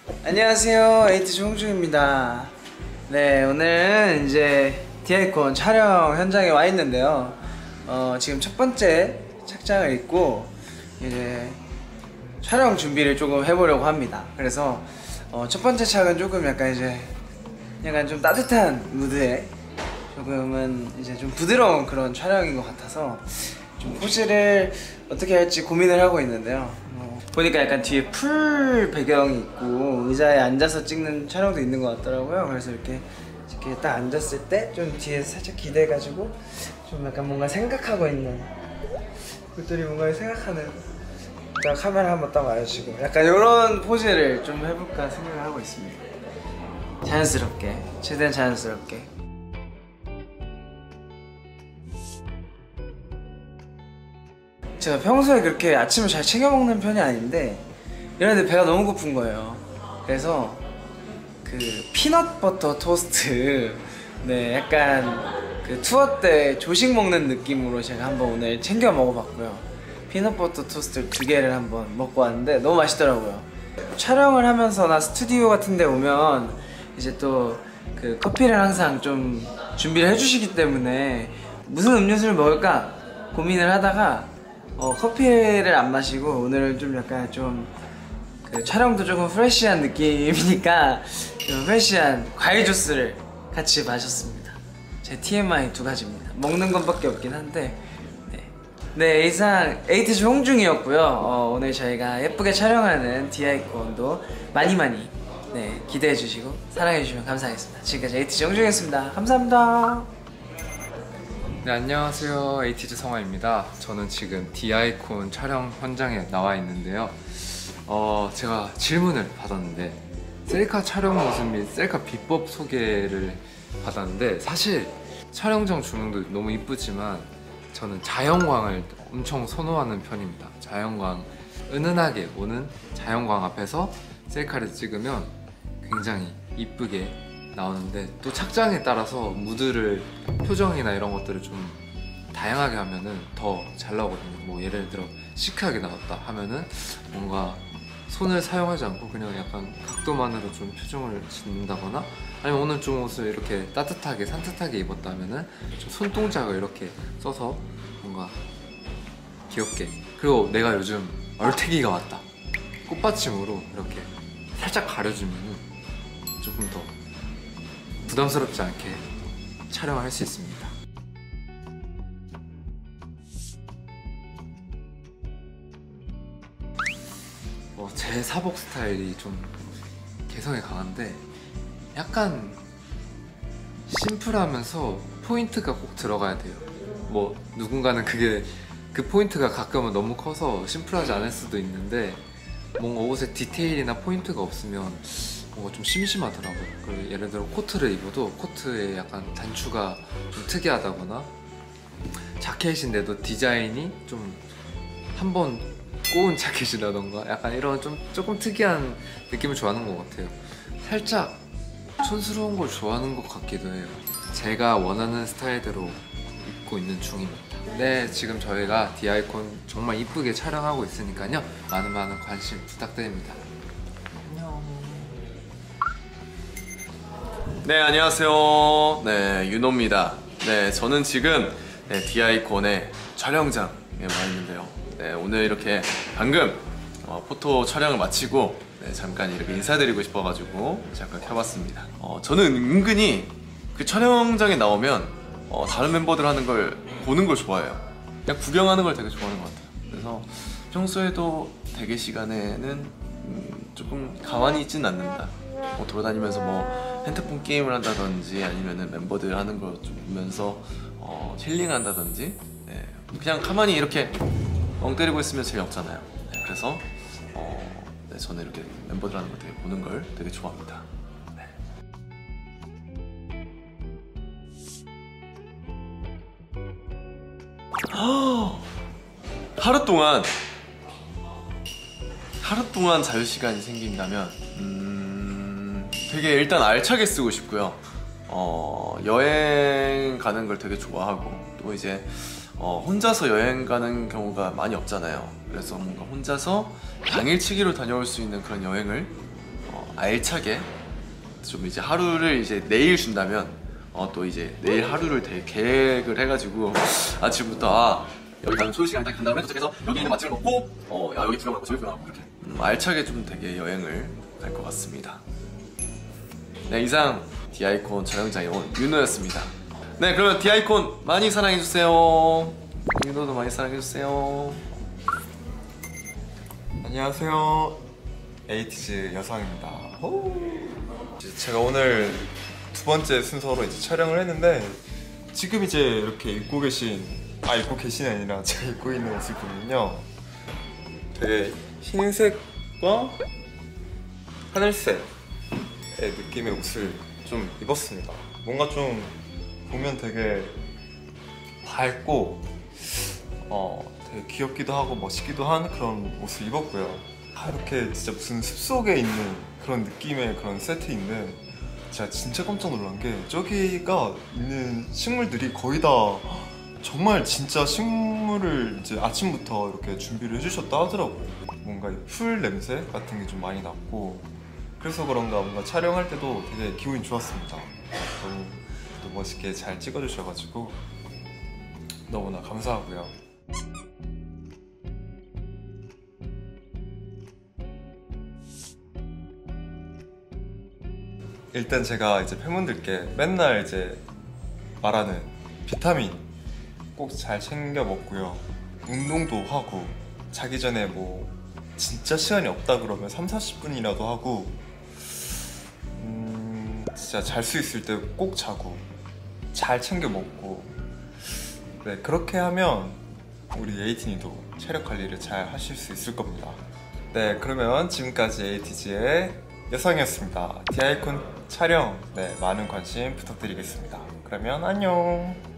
안녕하세요, 에이티즈 홍중입니다. 네, 오늘은 이제 디아이콘 촬영 현장에 와 있는데요. 지금 첫 번째 착장을 입고 이제 촬영 준비를 조금 해보려고 합니다. 그래서 첫 번째 착은 조금 약간 좀 따뜻한 무드에 조금은 이제 좀 부드러운 그런 촬영인 것 같아서 좀 포즈를 어떻게 할지 고민을 하고 있는데요. 보니까 약간 뒤에 풀 배경이 있고 의자에 앉아서 찍는 촬영도 있는 것 같더라고요. 그래서 이렇게 딱 앉았을 때 좀 뒤에 살짝 기대가지고 좀 약간 뭔가 생각하고 있는, 그들이 뭔가 생각하는, 자, 카메라 한번 딱 와주시고 약간 이런 포즈를 좀 해볼까 생각을 하고 있습니다. 자연스럽게, 최대한 자연스럽게. 제가 평소에 그렇게 아침을 잘 챙겨 먹는 편이 아닌데 이런데 배가 너무 고픈 거예요. 그래서 그 피넛버터 토스트, 네, 약간 그 투어 때 조식 먹는 느낌으로 제가 한번 오늘 챙겨 먹어봤고요. 피넛버터 토스트 2개를 한번 먹고 왔는데 너무 맛있더라고요. 촬영을 하면서나 스튜디오 같은 데 오면 이제 또 그 커피를 항상 좀 준비를 해주시기 때문에 무슨 음료수를 먹을까 고민을 하다가 커피를 안 마시고 오늘은 좀 약간 그 촬영도 조금 프레쉬한 느낌이니까 좀 프레쉬한 과일 주스를 같이 마셨습니다. 제 TMI 2가지입니다. 먹는 것밖에 없긴 한데. 네, 이상 에이티즈 홍중이었고요. 오늘 저희가 예쁘게 촬영하는 디아이콘도 많이 네, 기대해주시고 사랑해주시면 감사하겠습니다. 지금까지 에이티즈 홍중이었습니다. 감사합니다. 네, 안녕하세요, 에이티즈 성화입니다. 저는 지금 디아이콘 촬영 현장에 나와 있는데요. 제가 질문을 받았는데 셀카 촬영 모습 및 셀카 비법 소개를 받았는데, 사실 촬영장 조명도 너무 이쁘지만 저는 자연광을 엄청 선호하는 편입니다. 자연광, 은은하게 오는 자연광 앞에서 셀카를 찍으면 굉장히 이쁘게 나오는데, 또 착장에 따라서 무드를, 표정이나 이런 것들을 좀 다양하게 하면은 더 잘 나오거든요. 뭐 예를 들어 시크하게 나왔다 하면은 뭔가 손을 사용하지 않고 그냥 약간 각도만으로 좀 표정을 짓는다거나, 아니면 오늘 좀 옷을 이렇게 따뜻하게 산뜻하게 입었다 하면은 좀 손동작을 이렇게 써서 뭔가 귀엽게. 그리고 내가 요즘 얼태기가 왔다, 꽃받침으로 이렇게 살짝 가려주면은 조금 더 부담스럽지 않게 촬영을 할 수 있습니다. 제 사복 스타일이 좀 개성이 강한데 약간 심플하면서 포인트가 꼭 들어가야 돼요. 뭐 누군가는 그 포인트가 가끔은 너무 커서 심플하지 않을 수도 있는데, 뭔가 옷에 디테일이나 포인트가 없으면 뭔가 좀 심심하더라고요. 그리고 예를 들어 코트를 입어도 코트에 약간 단추가 좀 특이하다거나, 자켓인데도 디자인이 좀 한번 꼬은 자켓이라던가 약간 이런 좀 조금 특이한 느낌을 좋아하는 것 같아요. 살짝 촌스러운 걸 좋아하는 것 같기도 해요. 제가 원하는 스타일대로 입고 있는 중입니다. 네, 지금 저희가 디아이콘 정말 이쁘게 촬영하고 있으니까요, 많은 관심 부탁드립니다. 안녕. 네, 안녕하세요. 네, 윤호입니다. 네, 저는 지금 디아이콘의 촬영장에 와 있는데요. 네, 오늘 이렇게 방금 포토 촬영을 마치고 잠깐 이렇게 인사드리고 싶어가지고 잠깐 켜봤습니다. 저는 은근히 그 촬영장에 나오면 다른 멤버들 하는 걸 보는 걸 좋아해요. 그냥 구경하는 걸 되게 좋아하는 것 같아요. 그래서 평소에도 대기 시간에는 조금 가만히 있진 않는다. 돌아다니면서 뭐 핸드폰 게임을 한다든지 아니면은 멤버들 하는 걸 좀 보면서 힐링한다든지, 네, 그냥 가만히 이렇게 멍 때리고 있으면 재미없잖아요. 네, 그래서 네, 저는 이렇게 멤버들 하는 거 되게 보는 걸 되게 좋아합니다. 네. 하루 동안 자유시간이 생긴다면 되게 일단 알차게 쓰고 싶고요. 여행 가는 걸 되게 좋아하고, 또 이제 혼자서 여행 가는 경우가 많이 없잖아요. 그래서 뭔가 혼자서 당일치기로 다녀올 수 있는 그런 여행을 알차게 좀 이제 하루를 이제 내일 준다면 또 이제 내일 하루를 되게 계획을 해가지고 아침부터 여기 가면 소요시간에 딱 간다고 도착해서 여기 있는 맛집을 먹고 야 여기 들어가고 저기 들어가고 이렇게 알차게 좀 되게 여행을 갈 것 같습니다. 네, 이상 디아이콘 촬영장에 온 윤호였습니다. 네, 그러면 디아이콘 많이 사랑해주세요. 윤호도 많이 사랑해주세요. 안녕하세요. 에이티즈 여상입니다. 제가 오늘 두 번째 순서로 이제 촬영을 했는데 지금 이제 이렇게 입고 계신 입고 계신이 아니라 제가 입고 있는 옷을 보면요, 되게 흰색과 하늘색의 느낌의 옷을 좀 입었습니다. 뭔가 좀 보면 되게 밝고 되게 귀엽기도 하고 멋있기도 한 그런 옷을 입었고요. 이렇게 진짜 무슨 숲속에 있는 그런 느낌의 그런 세트인데 제가 진짜 깜짝 놀란 게 저기가 있는 식물들이 거의 다 정말 진짜 식물을 이제 아침부터 이렇게 준비를 해주셨다 하더라고요. 뭔가 이 풀 냄새 같은 게 좀 많이 났고, 그래서 그런가 뭔가 촬영할 때도 되게 기분이 좋았습니다. 너무 또 멋있게 잘 찍어주셔가지고 너무나 감사하고요. 일단 제가 이제 팬분들께 맨날 이제 말하는 비타민 꼭 잘 챙겨 먹고요. 운동도 하고, 자기 전에 뭐 진짜 시간이 없다 그러면 30-40분이라도 하고, 진짜 잘 수 있을 때 꼭 자고 잘 챙겨 먹고, 네, 그렇게 하면 우리 에이틴이도 체력 관리를 잘 하실 수 있을 겁니다. 네, 그러면 지금까지 에이티즈의 여성이었습니다. 디아이콘 촬영 많은 관심 부탁드리겠습니다. 그러면 안녕.